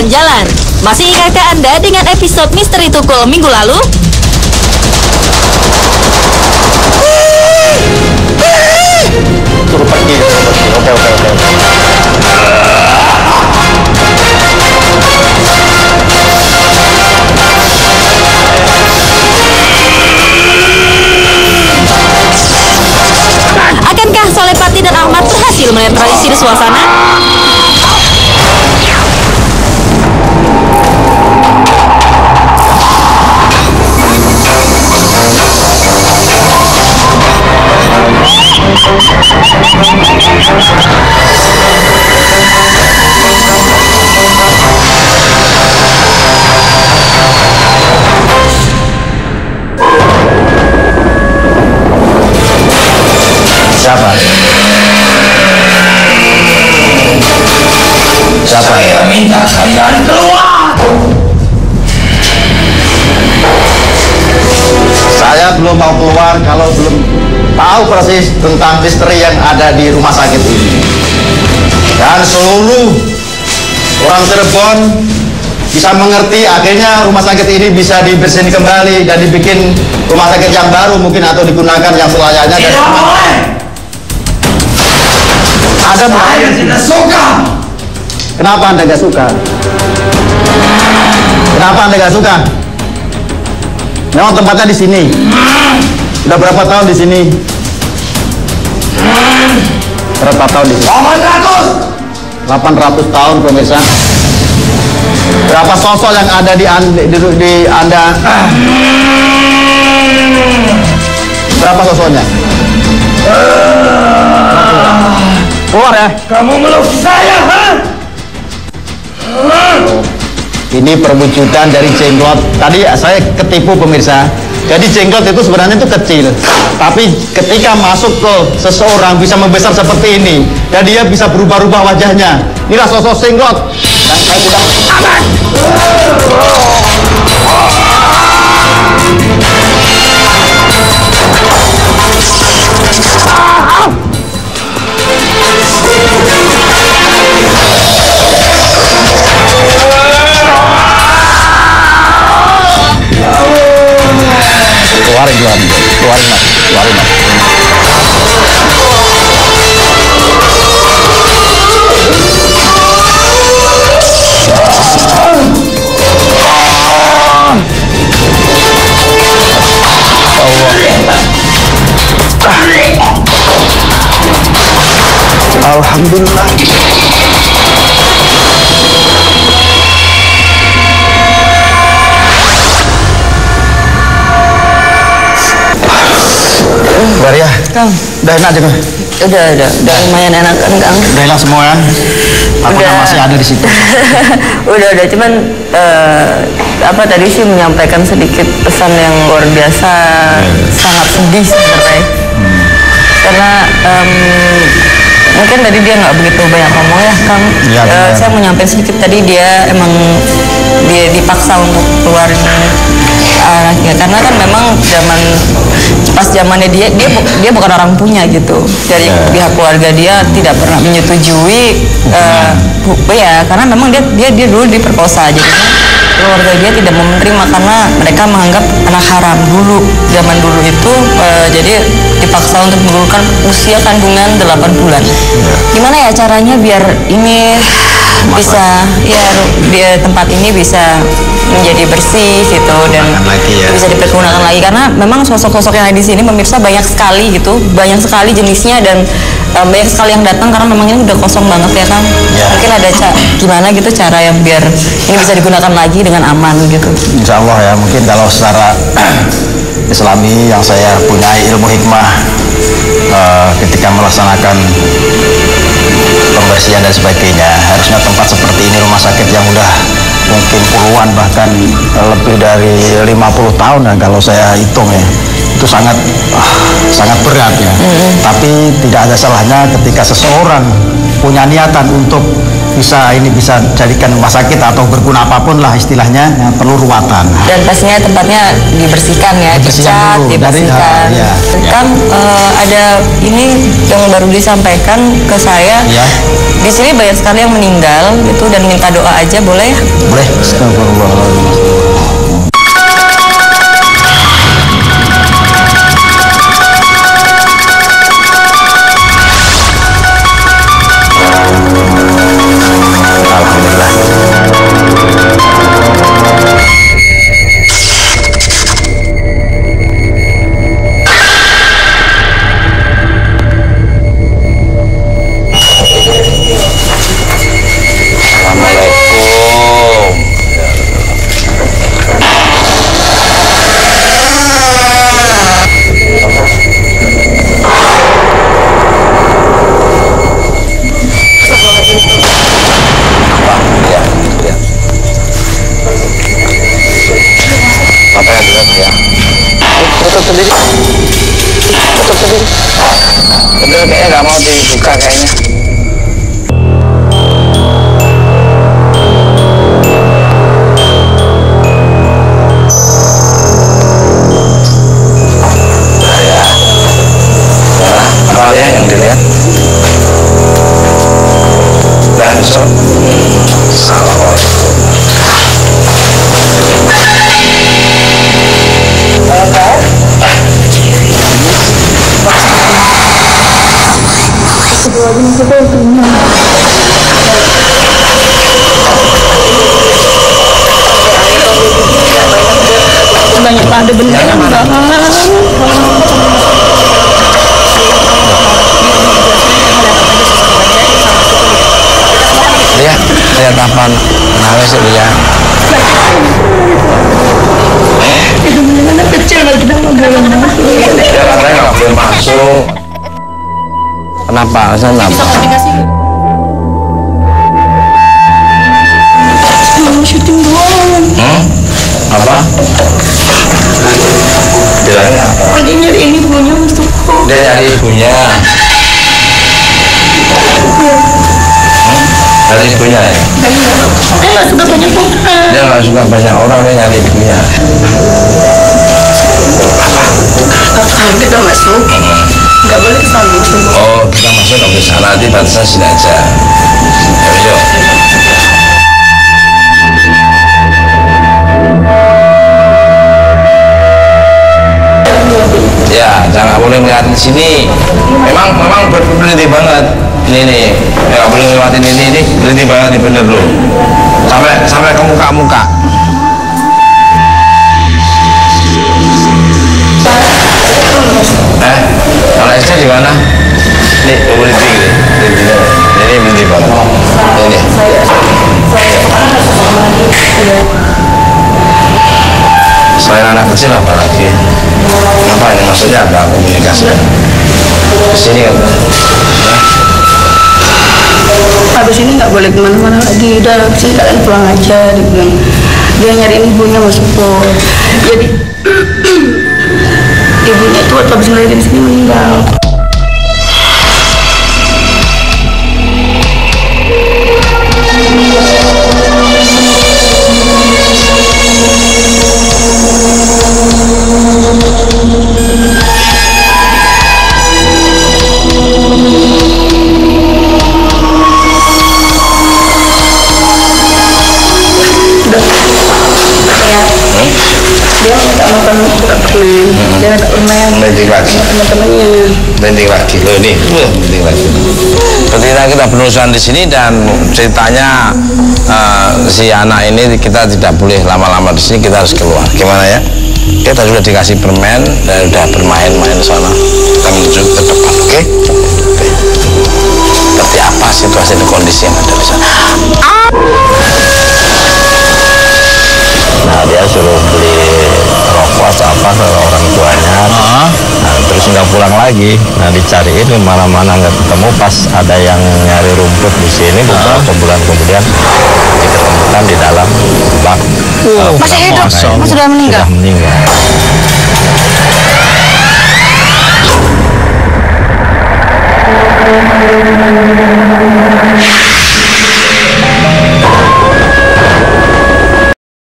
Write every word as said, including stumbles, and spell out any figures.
jalan-jalan. Masih ingatkah Anda dengan episode Misteri Tukul minggu lalu? Suruh pergi, suruh pergi. Oke, oke, oke. Akankah Solepati dan Ahmad berhasil menetralisir suasana? Siapa? Siapa? Saya minta kalian keluar. Saya belum mau keluar kalau belum tahu persis tentang misteri yang ada di rumah sakit ini. Dan seluruh orang Cirebon bisa mengerti akhirnya rumah sakit ini bisa dibersihin kembali dan dibikin rumah sakit yang baru mungkin atau digunakan yang selayaknya. Tidak boleh. Ada Saya tidak suka. Kenapa Anda gak suka? Kenapa Anda gak suka? Memang tempatnya di sini. Udah berapa tahun di sini? Berapa tahun di sini? delapan ratus. delapan ratus tahun pemirsa. Berapa sosok yang ada di, di, di Anda? Berapa sosoknya? Keluar ya. Kamu meluk saya, ha? Ini perwujudan dari jenglot. Tadi saya ketipu pemirsa. Jadi jenglot itu sebenarnya itu kecil, tapi ketika masuk ke seseorang bisa membesar seperti ini, dan dia bisa berubah-ubah wajahnya. Inilah sosok jenglot. Dan saya tidak aman. Keluarin, keluarin, keluarin mas, keluarin mas. Alhamdulillah. Bar ya? Kang, Udah enak juga? udah, udah, udah lumayan enak kan, Kang? Udah hilang semua kan? Aku Udah. masih ada di situ. udah, udah, cuman eh, apa tadi sih menyampaikan sedikit pesan yang luar biasa, sangat sedih sebenarnya. Hmm. Karena em, mungkin tadi dia nggak begitu banyak ngomong ya, Kang. Iya, Eh, benar. saya mau nyampein sedikit tadi dia emang dia dipaksa untuk keluarin anaknya karena kan memang zaman pas zamannya dia dia bu- dia bukan orang punya gitu dari Ya. pihak keluarga dia tidak pernah menyetujui eh, hu- ya karena memang dia dia dia dulu diperkosa jadi keluarga dia tidak mau menerima karena mereka menganggap anak haram dulu zaman dulu itu eh, jadi dipaksa untuk menurunkan usia kandungan delapan bulan. Gimana ya caranya biar ini bisa ya dia tempat ini bisa menjadi bersih gitu dan Gunakan lagi ya. bisa dipergunakan lagi karena memang sosok-sosok yang ada di sini pemirsa banyak sekali gitu banyak sekali jenisnya dan um, banyak sekali yang datang karena memang ini udah kosong banget ya kan Ya. mungkin ada ca- gimana gitu cara yang biar ini bisa digunakan lagi dengan aman gitu. Insya Allah ya, mungkin kalau secara Islami yang saya punyai ilmu hikmah eh, ketika melaksanakan pembersihan dan sebagainya, harusnya tempat seperti ini rumah sakit yang udah mungkin puluhan bahkan lebih dari lima puluh tahun ya kalau saya hitung ya, itu sangat ah, sangat berat ya. Tapi tidak ada salahnya ketika seseorang punya niatan untuk bisa ini bisa jadikan rumah sakit atau berguna apapun lah istilahnya, yang perlu ruatan. Dan pastinya tempatnya dibersihkan ya, Dibersihkan dicat, dulu, dari- dibersihkan. ah, iya. Ya. Kan eh, ada ini yang baru disampaikan ke saya Ya. eh, bahwa eh, ini adalah tempat yang memang eh, diperuntukkan untuk keluarga. Jadi tempat ini bisa dipergunakan lagi dengan aman gitu. Insya Allah ya, mungkin kalau secara Islami yang saya punyai ilmu hikmah eh, ketika melaksanakan pembersihan dan sebagainya, harusnya tempat seperti ini rumah sakit yang udah mungkin puluhan bahkan lebih dari lima puluh tahun ya kalau saya hitung ya, itu sangat ah, sangat berat ya. di sini banyak sekali yang meninggal gitu dan minta doa aja boleh ya? Boleh. Astagfirullahaladzim. Bener kayaknya nggak mau dibuka kayaknya. Nah, ya. Nah, apa ya yang dilihat? Nah, so. Assalamualaikum. Banyak ada bener banget. Lihat, lihat apa nangis sih dia. Itu anak kecil lagi kita nggak boleh masuk. Ya katanya nggak boleh masuk. Kenapa? Alasan apa? Bisa komunikasi nggak? Mau syuting doang. Hmm? Apa? Bilangnya apa? Lagi nyari ini ibunya masuk kok. Dia nyari ibunya. Hmm? Nyari ibunya ya? Dia nggak suka banyak orang. Dia nggak suka banyak orang, dia nyari ibunya. Kakak kita masuk. Nggak boleh kesana. Oh, kita masuk nggak bisa. Nanti batasan sini aja. Ayo, yuk. Ya, jangan boleh melihat di sini. Memang, memang berhenti banget. Ini nih, nggak boleh lewatin ini, ini berhenti banget, ini bener loh. Sampai, sampai ke muka-muka. Eh, kalau esnya di mana? Nih, berhenti gini, berhenti. Ini berhenti banget. Ini. Selain anak kecil apa lagi? Apa ini maksudnya ada komunikasi? Di sini kan? Habis ini nggak boleh kemana-mana lagi. Udah sini kalian pulang aja. Dia bilang dia nyariin ibunya masuk pol. Jadi ibunya itu waktu habis ngelahirin di sini meninggal. Dia minta makan buka permen, dia minta permen Landing lagi, teman-temannya. landing lagi. Loh ini, loh, landing lagi. Ketika kita berurusan di sini dan ceritanya uh, si anak ini kita tidak boleh lama-lama di sini, kita harus keluar. Gimana ya? Kita sudah dikasih permen dan sudah bermain-main di sana. Kita menuju ke depan, oke? Okay? Oke. Seperti apa situasi dan kondisi yang ada di sana? Nah, dia suruh beli rokok atau apa ke orang tuanya. Nah, terus nggak pulang lagi. Nah, dicariin mana-mana nggak ketemu. Pas ada yang nyari rumput di sini, beberapa bulan kemudian diketemukan di dalam bak. Masih hidup? Mas sudah meninggal? Sudah meninggal.